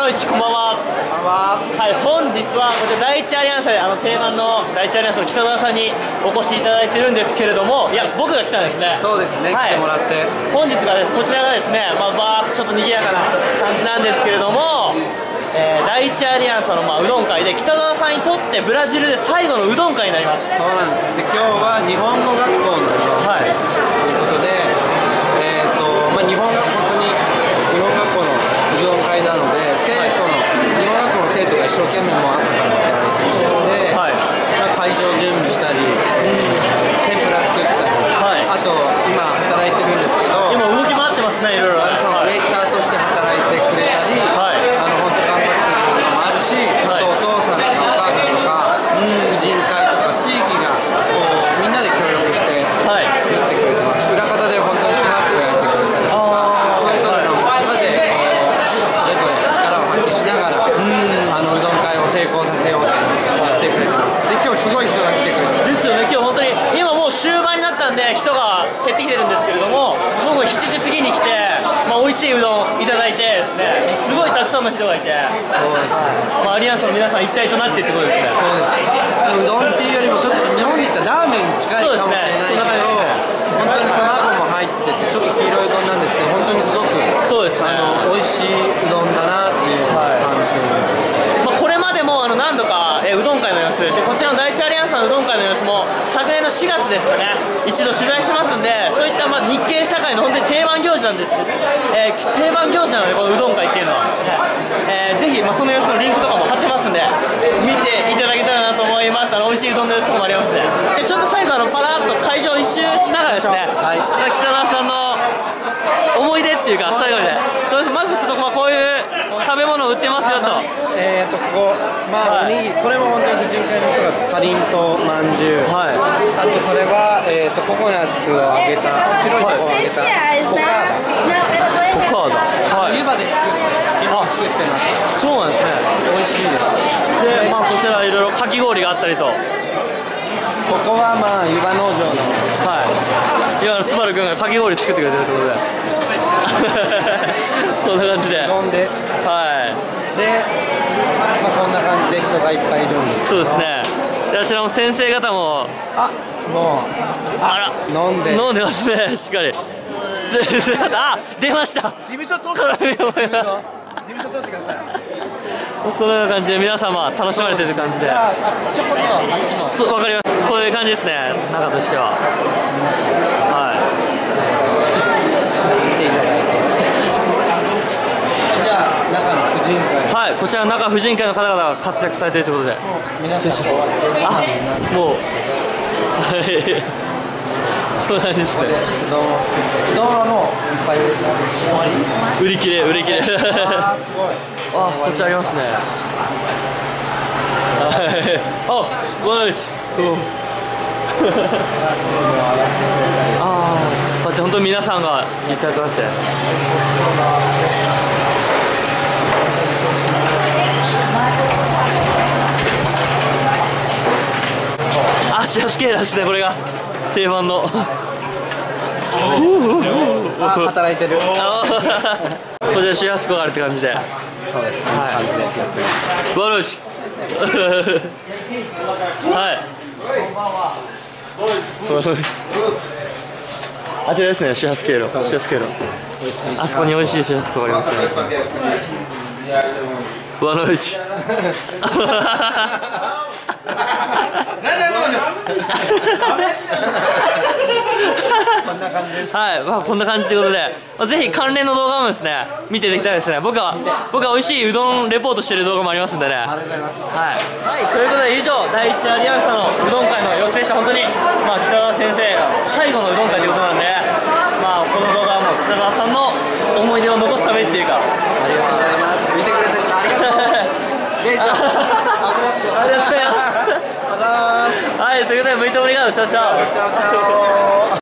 一こんばんは。はい、本日はこちら第一アリアンスで定番の第一アリアンスの北澤さんにお越しいただいてるんですけれども、いや僕が来たんですね。 そうですね、 はい、 来てもらって。 本日がこちらがですね、バーッとちょっと賑やかな感じなんですけれども、第一アリアンスのうどん会で北澤さんにとってブラジルで最後のうどん会になります。 そうなんです。で今日は日本語学校のうどん会ということで、日本学校のうどん会なので、日本学校の生徒が一生懸命もう朝から働いているので、会場準備したり、天ぷら作ったり、あと今働いてるんですけど、 今動き回ってますね、いろいろ。 ウェイターとして働いてくれたり、本当頑張ってくれるのもあるし、あとお父さんとかお母さんとか、婦人会とか地域がこうみんなで協力して作ってくれてます。裏方で本当にシュナックをやってくれたりとか、そういうのもまでそれぞれ力を発揮しながら、うどん会を成功させようとやってくれてます。で今日すごい人が来てくれてます。 ですよね、今日本当に今もう終盤になったんで人が減ってきてるんですけれども、僕7時過ぎに来て、美味しいうどんいただいてですね、すごいたくさんの人がいて、 そうです、 アリアンスの皆さん一体となってってことですね。 そうです。うどんっていうよりもちょっと日本で言ったらラーメンに近いかもしれないけど、本当に卵も入っててちょっと黄色いうどんなんですけど、本当にすごくそうですね、 美味しいうどんだなっていう感じで、 これまでも何度かうどん会の様子で、こちらの第一アリアンスのうどん会の様子も昨年の4月ですかね、一度取材しますんで、そういった日系社会の本当に定番行事なんです、定番行事なので、このうどん会っていうのは、ぜひ、その様子のリンクとかも貼ってますんで、見ていただけたらなと思います。美味しいうどんの様子とかもありますね。でちょっと最後パラッと会場一周しながらですね、北澤さんの思い出っていうか、最後でまずちょっとこういう食べ物売ってますよと。 ここ、おにぎり、これも本当に婦人会の人がかりんとうまんじゅう、あとそれは、ココナッツを揚げた、白いココを揚げたコカーダ、湯葉で作ってます。 そうなんですね、 美味しいです。 でこちらいろいろかき氷があったりと、 ここは湯葉農場の、 今スバル君がかき氷作ってくれてるということでこんな感じで飲んで、こんな感じで人がいっぱいいるんです。 そうですね。であちらも先生方ももう飲んでますね、しっかり。出ました。 事務所通してください。 このような感じで皆様楽しまれてる感じで、 ちょこっとわかります。こういう感じですね、中としては。 見ていただいて、じゃあ中の婦人会、 こちら中婦人会の方々が活躍されているということで、失礼します。もうそうなんですね。 うどんはもういっぱい売り切れすごい。 こっちありますね。わよし。こうやって本当に皆さんが一体となって。シェアスケーラーですね、これが定番の。 働いてる。 こちらシュアスコがあるって感じで。 そうです。こんな感じでやってます。 わろし。あちらですね、シュアスケーロ。あそこに美味しいシュアスコがありますね。わろし。こんな感じということで、ぜひ関連の動画もですね見ていただきたいですね。僕は美味しいうどんレポートしてる動画もありますんでね。ということで以上第一アリアンスのうどん会の様子でした。本当に北澤先生最後のうどん会ということなんで、この動画はもう北澤さんの思い出を残すためっていうか、 ありがとうございます。見てくれた人ありがとう。 ありがとうございます。ということで、向いておりがとう。チャオチャオ。